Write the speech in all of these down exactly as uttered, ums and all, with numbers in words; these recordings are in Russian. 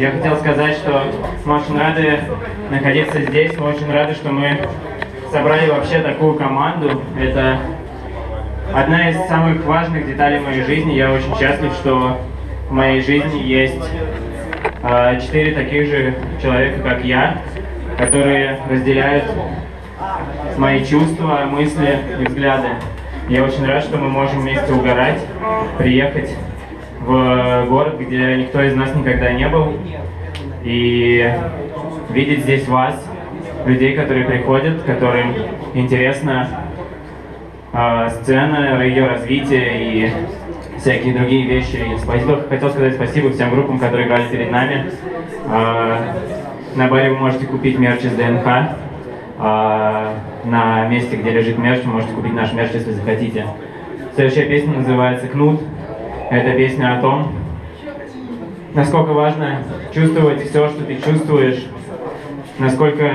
Я хотел сказать, что мы очень рады находиться здесь, мы очень рады, что мы собрали вообще такую команду. Это одна из самых важных деталей моей жизни. Я очень счастлив, что в моей жизни есть э, четыре таких же человека, как я, которые разделяют мои чувства, мысли и взгляды. Я очень рад, что мы можем вместе угорать, приехать в город, где никто из нас никогда не был, и видеть здесь вас, людей, которые приходят, которым интересна э, сцена, ее развитие и всякие другие вещи. И спасибо, хотел сказать спасибо всем группам, которые играли перед нами. Э, на баре вы можете купить мерч из ДНХ. Э, на месте, где лежит мерч, вы можете купить наш мерч, если захотите. Следующая песня называется «Кнут». Это песня о том, насколько важно чувствовать все, что ты чувствуешь, насколько...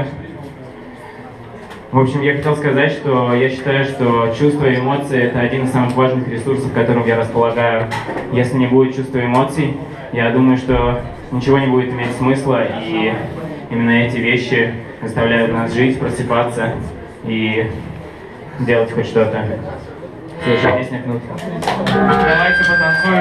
В общем, я хотел сказать, что я считаю, что чувства и эмоции — это один из самых важных ресурсов, которым я располагаю. Если не будет чувства и эмоций, я думаю, что ничего не будет иметь смысла, и именно эти вещи заставляют нас жить, просыпаться и делать хоть что-то. Следующая песня «Кнут». Давайте потанцуем.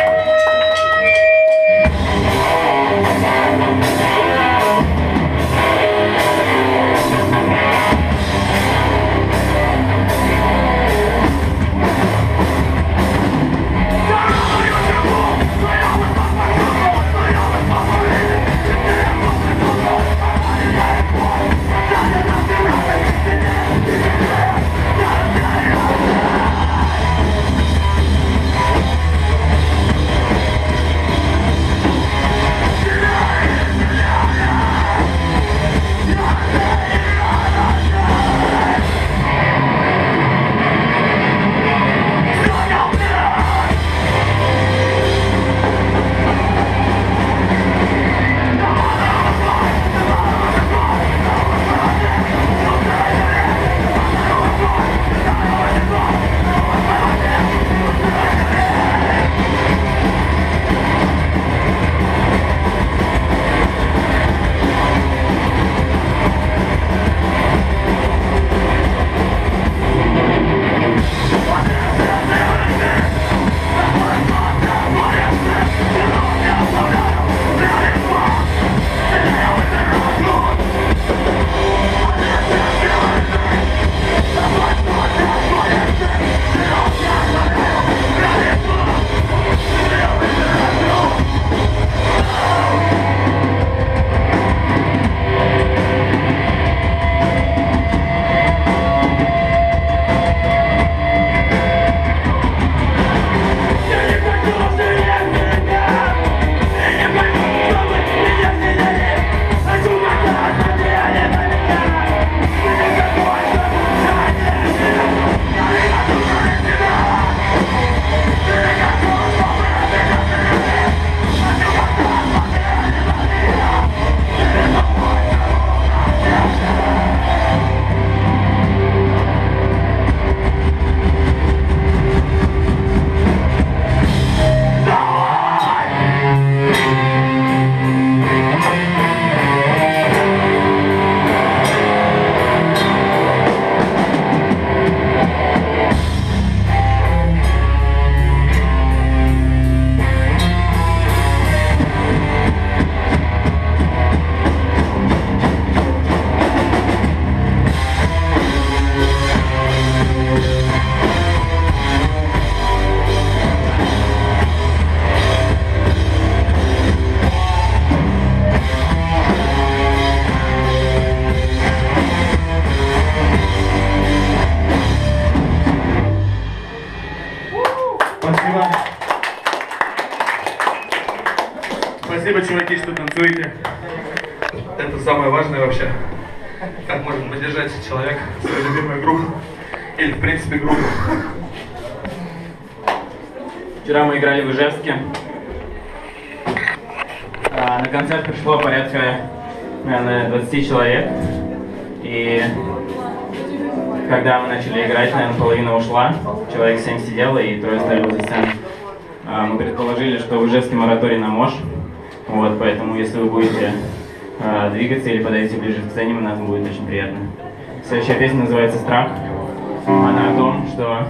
Спасибо, чуваки, что танцуете. Это самое важное вообще. Как может поддержать человек свою любимую группу. Или, в принципе, группу. Вчера мы играли в Ижевске. А, на концерт пришло порядка, наверное, двадцати человек. И когда мы начали играть, наверное, половина ушла. Человек семь сидело, и трое стали возле сцены. А, мы предположили, что в Ижевске мораторий на МОШ. Вот, поэтому если вы будете э, двигаться или подойдете ближе к сцене, нам будет очень приятно. Следующая песня называется «Страх». Она о том, что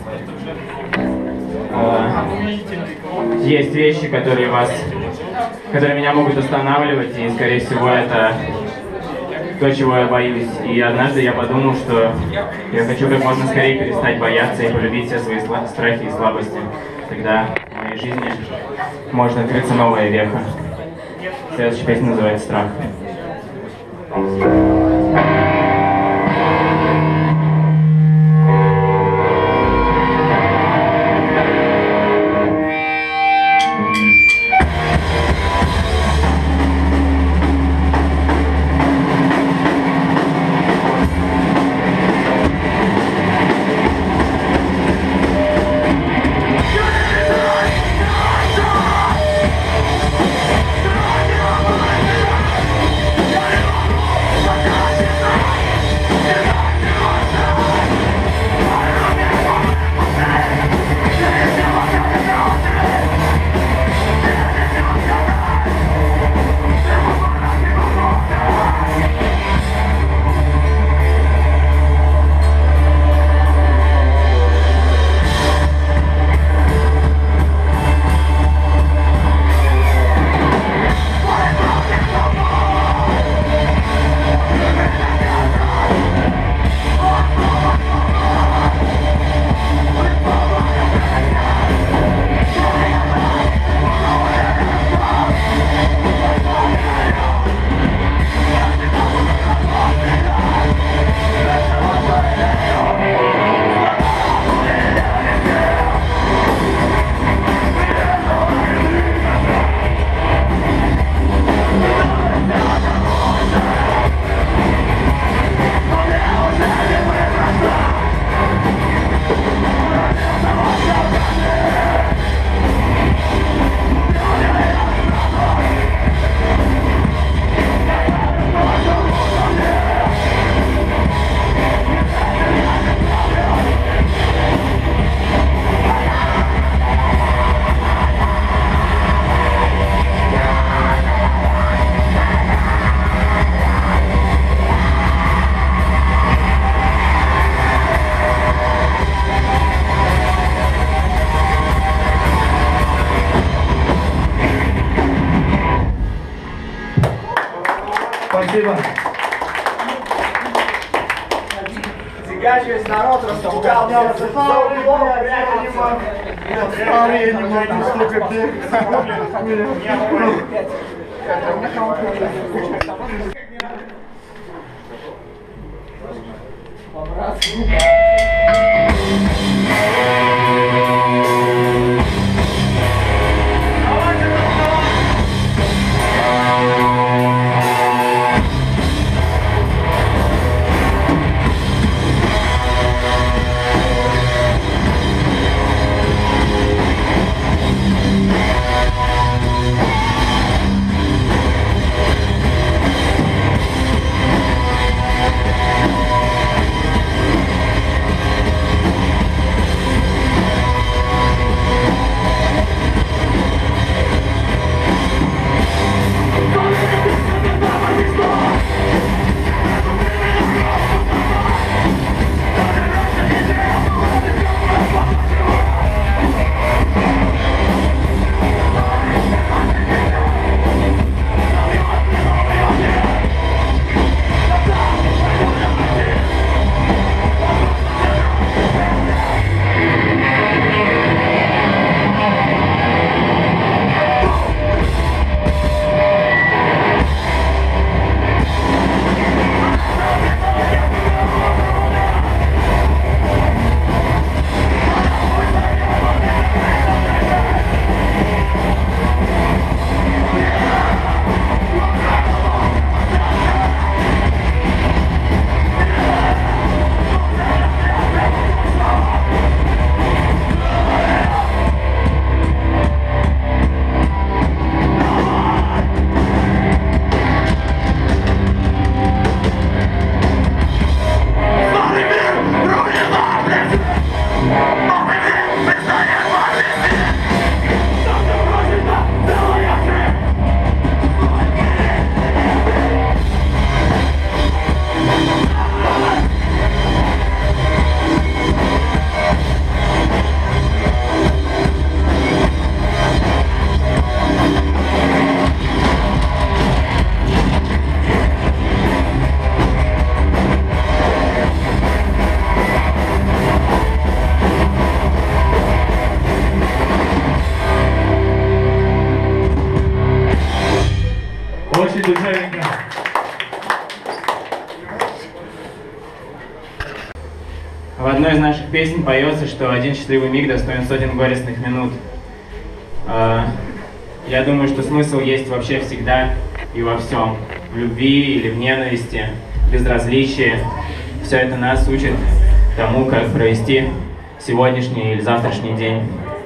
э, есть вещи, которые вас, которые меня могут останавливать, и, скорее всего, это то, чего я боюсь. И однажды я подумал, что я хочу как можно скорее перестать бояться и полюбить все свои страхи и слабости. Тогда в моей жизни может открыться новая веха. Следующая песня называется «Страх». Спасибо. Весь народ распугал. Я старый, я не могу. Я старый, я не могу столько душевненько. В одной из наших песен поется, что один счастливый миг достоин сотен горестных минут. Я думаю, что смысл есть вообще всегда и во всем. В любви или в ненависти, в безразличии. Все это нас учит тому, как провести сегодняшний или завтрашний день.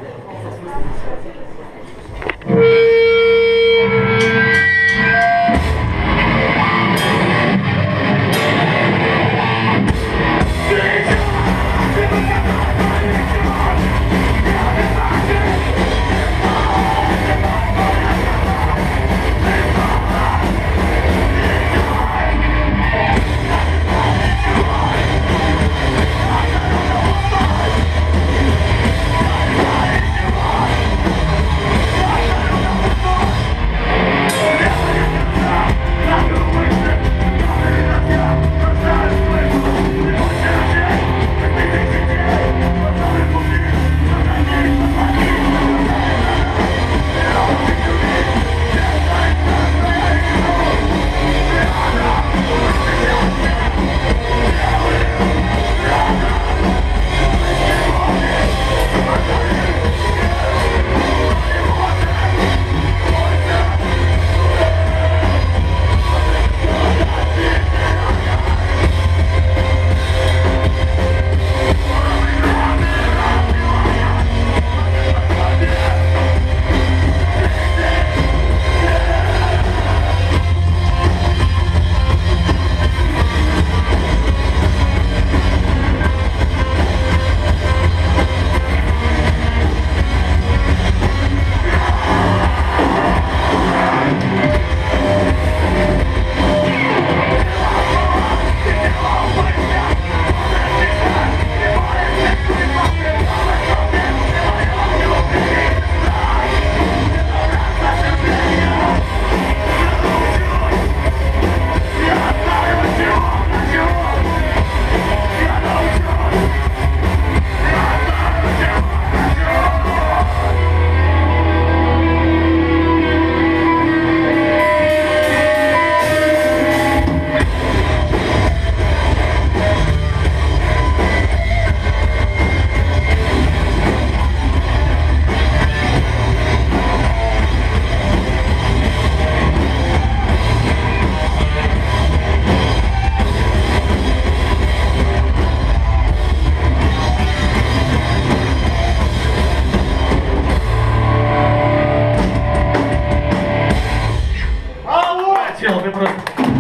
Ты просто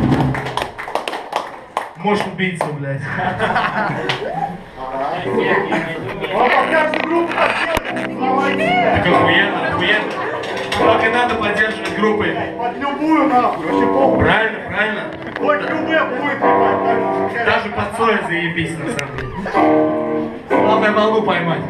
можешь убийцу, блядь. Так охуенно, охуенно. Так и надо поддерживать группы. Под любую нахуй, вообще похуй. Правильно, правильно. Хоть любые будет, ебать. Даже под Цоя заебись, на самом деле. Главное волну поймать.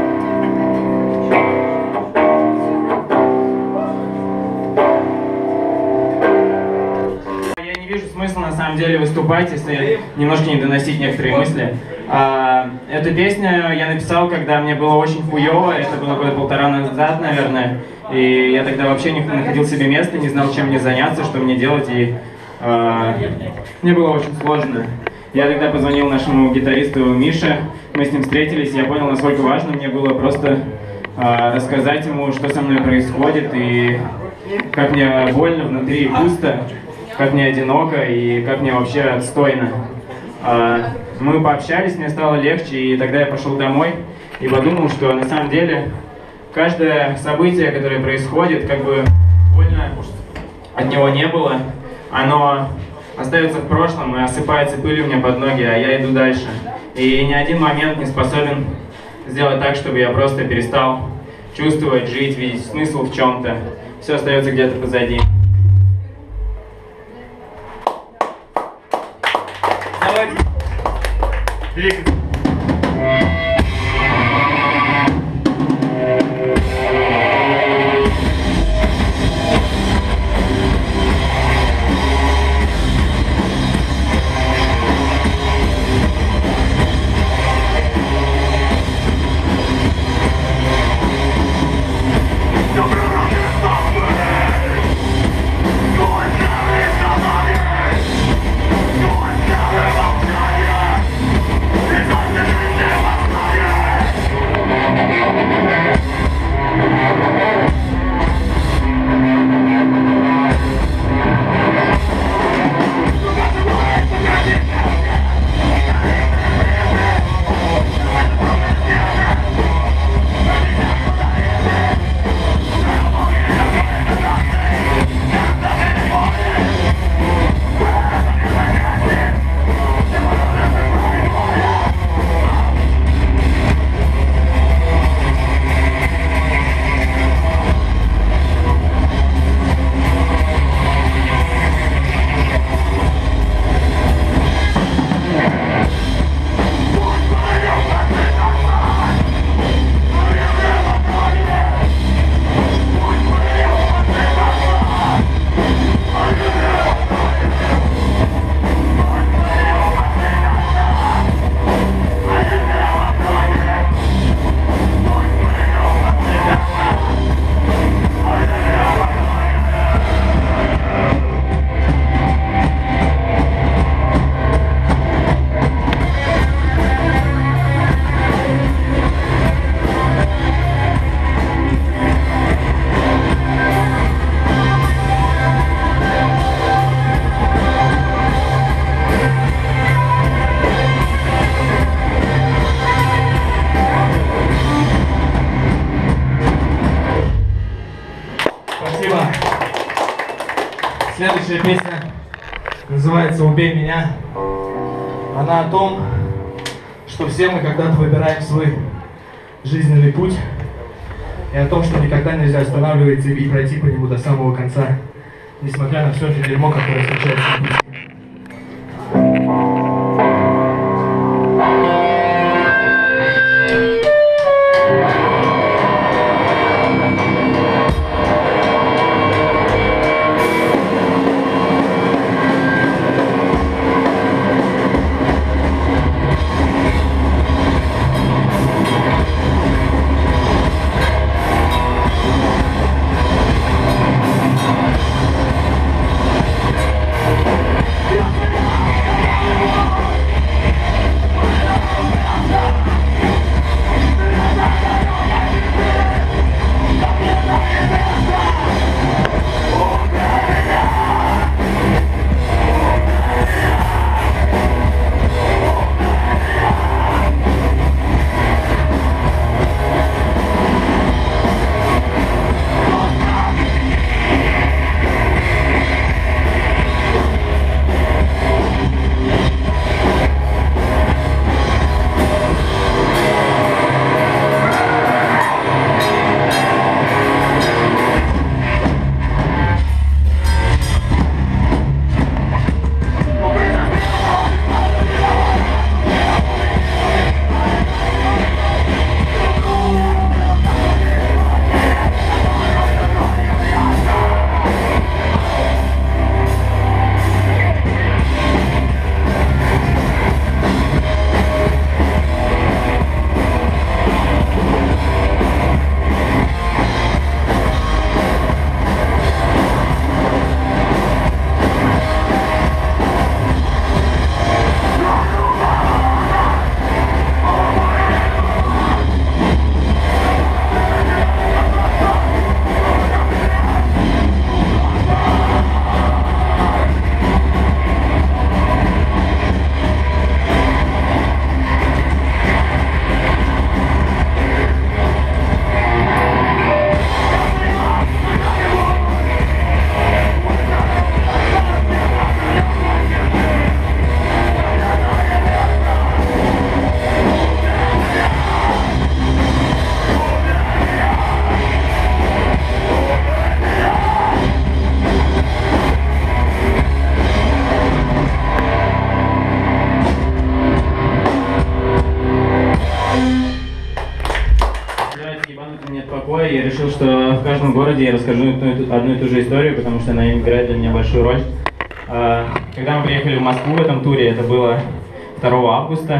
Не вижу смысла на самом деле выступать, если немножко не доносить некоторые мысли. А, эту песню я написал, когда мне было очень хуёво, это было года полтора назад, наверное, и я тогда вообще не находил себе места, не знал, чем мне заняться, что мне делать, и а, мне было очень сложно. Я тогда позвонил нашему гитаристу Мише, мы с ним встретились, и я понял, насколько важно мне было просто а, рассказать ему, что со мной происходит, и как мне больно внутри и пусто. Как мне одиноко и как мне вообще отстойно. Мы пообщались, мне стало легче, и тогда я пошел домой и подумал, что на самом деле каждое событие, которое происходит, как бы больно от него не было, оно остается в прошлом и осыпается пылью мне под ноги, а я иду дальше. И ни один момент не способен сделать так, чтобы я просто перестал чувствовать, жить, видеть смысл в чем-то. Все остается где-то позади. Давайте двигаться. Going Следующая песня называется «Убей меня». Она о том, что все мы когда-то выбираем свой жизненный путь, и о том, что никогда нельзя останавливаться и пройти по нему до самого конца, несмотря на все это дерьмо, которое случается в пути. Я решил, что в каждом городе я расскажу одну и ту же историю, потому что она играет для меня большую роль. Когда мы приехали в Москву в этом туре, это было второго августа,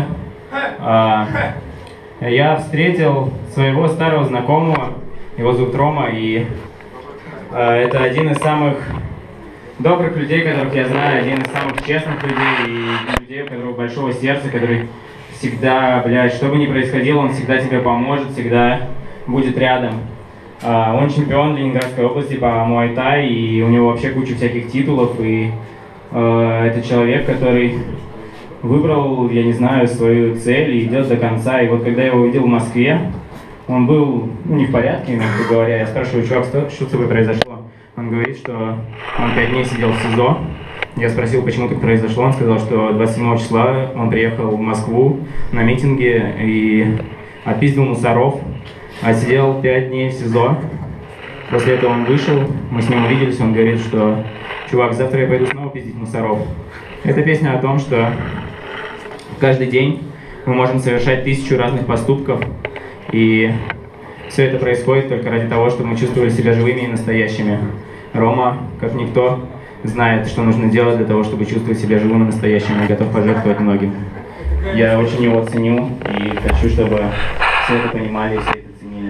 я встретил своего старого знакомого, его зовут Рома, и это один из самых добрых людей, которых я знаю, один из самых честных людей, и людей, у которых большого сердца, который всегда, блядь, что бы ни происходило, он всегда тебе поможет, всегда будет рядом. Он чемпион Ленинградской области по муай-тай, и у него вообще куча всяких титулов, и э, это человек, который выбрал, я не знаю, свою цель и идет до конца. И вот когда я его увидел в Москве, он был, ну, не в порядке, мягко говоря. Я спрашиваю: чувак, что, что с тобой произошло? Он говорит, что он пять дней сидел в СИЗО. Я спросил, почему так произошло. Он сказал, что двадцать седьмого числа он приехал в Москву на митинге и отпиздил мусоров. А сидел пять дней в СИЗО. После этого он вышел, мы с ним увиделись, он говорит, что чувак, завтра я пойду снова пиздить мусоров. Это песня о том, что каждый день мы можем совершать тысячу разных поступков, и все это происходит только ради того, чтобы мы чувствовали себя живыми и настоящими. Рома, как никто, знает, что нужно делать для того, чтобы чувствовать себя живым и настоящим, и готов пожертвовать многим. Я очень его ценю и хочу, чтобы все это понимали и все это ценили.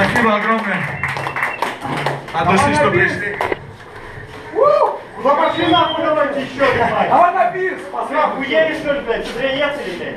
Спасибо огромное. От души, что пришли. Ну пошли нахуй, давайте еще, ебать. Давай на пирс! Вы охуели, что ли, блядь? Сидреец или, блядь?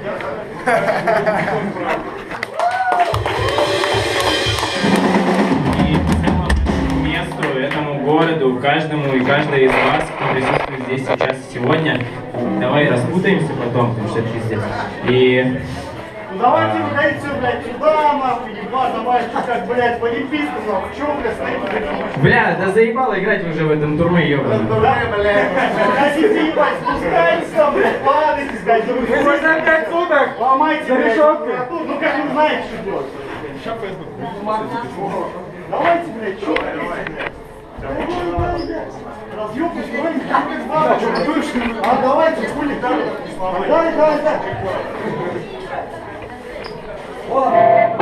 И целому месту, этому городу, каждому и каждой из вас, кто присутствует здесь сейчас и сегодня, давай распутаемся потом, потому что это пиздец. И Ну давайте выходите все, блядь, сюда, нахуй, ебать, давай, что как, блядь, по олимпийскому, нахуй. Чего, блядь, стоите? бля, да заебало играть уже в этом турме, ёбаный. Да, блядь. Хотите, ебать, спускайтесь там, блядь, падайте, блядь, да вы Мы здесь на пять суток! ломайте, За блядь, решеткой. аппаратуру. Ну как вы знаете, что делать? Давайте, блядь, что блядь? Разъёбку строим, а давайте, хули, давай, давай, давай.